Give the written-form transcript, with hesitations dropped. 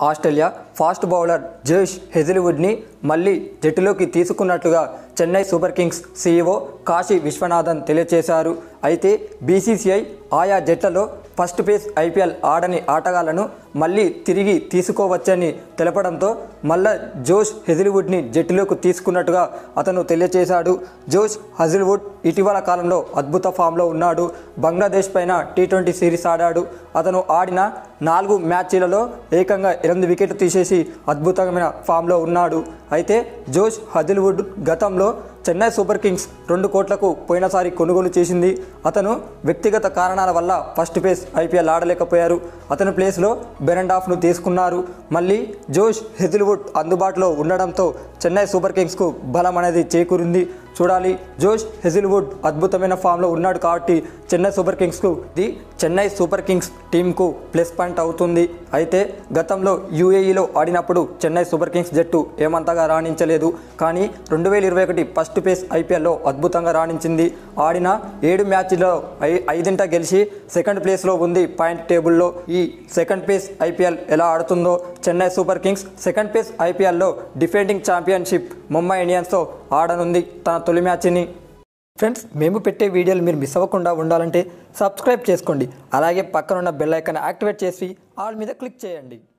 Australia fast bowler జోష్ హెజిల్వుడ్ని మళ్లీ జట్టులోకి తీసుకున్నట్లుగా Chennai super Kings CEO Kasi Viswanathan తెలియజేశారు. అయితే బీసీసీఐ ఆయా జట్లలో ఫస్ట్ ఫేజ్ ఐపీఎల్ ఆడని ఆటగాళ్లను మళ్లీ తిరిగి తీసుకోవచ్చని తెలపడంతో మళ్ళా జోష్ హెజిల్వుడ్ని జట్టులోకి తీసుకున్నట్టుగా అతను తెలియజేశాడు. జోష్ హెజిల్వుడ్ ఇటీవల కాలంలో అద్భుత ఫామ్లో ఉన్నాడు. బంగ్లాదేశ్ పైన టీ20 సిరీస్ ఆడాడు. అతను ఆడిన 4 మ్యాచ్లలో ఏకంగా 8 వికెట్లు తీసేసి అద్భుతమైన ఫామ్లో ఉన్నాడు. అయితే జోష్ హెజిల్వుడ్ గతంలో చెన్నై సూపర్ కింగ్స్ 2 కోట్లకు పోయినసారి కొనుగోలు చేసింది. అతను వ్యక్తిగత కారణాల వల్ల ఫస్ట్ ఫేజ్ ఐపీఎల్ ఆడలేకపోయారు. అతని ప్లేస్లో బెరెండాఫ్ను తీసుకున్నారు. మళ్ళీ జోష్ హెజిల్వుడ్ అందుబాటులో ఉండడంతో చెన్నై సూపర్ కింగ్స్కు బలం అనేది చేకూరింది. చూడాలి. జోష్ హెజిల్వుడ్ అద్భుతమైన ఫామ్లో ఉన్నాడు కాబట్టి చెన్నై సూపర్ కింగ్స్ టీంకు ప్లస్ పాయింట్ అవుతుంది. అయితే గతంలో యూఏఈలో ఆడినప్పుడు చెన్నై సూపర్ కింగ్స్ జట్టు ఏమంతగా రాణించలేదు. కానీ 2021 ఫస్ట్ ఫేజ్ ఐపీఎల్లో అద్భుతంగా రాణించింది. ఆడిన 7 మ్యాచ్ల్లో 5 గెలిచి సెకండ్ ప్లేస్లో ఉంది పాయింట్ టేబుల్లో. ఈ సెకండ్ ఫేజ్ ఐపీఎల్ ఎలా ఆడుతుందో Chennai super kings second phase ఐపీఎల్లో డిఫెండింగ్ ఛాంపియన్షిప్ ముంబై ఇండియన్స్తో ఆడనుంది తన తొలి మ్యాచ్ని. ఫ్రెండ్స్, మేము పెట్టే వీడియోలు మీరు మిస్ అవ్వకుండా ఉండాలంటే సబ్స్క్రైబ్ చేసుకోండి. అలాగే పక్కనున్న బెల్ ఐకాన్ యాక్టివేట్ చేసి ఆల్ మీద క్లిక్ చేయండి.